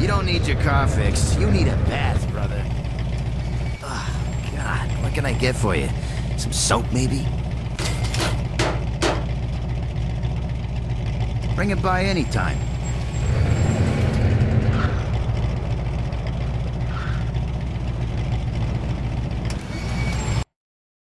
You don't need your car fixed. You need a bath, brother. Oh, God. What can I get for you? Some soap, maybe? Bring it by anytime.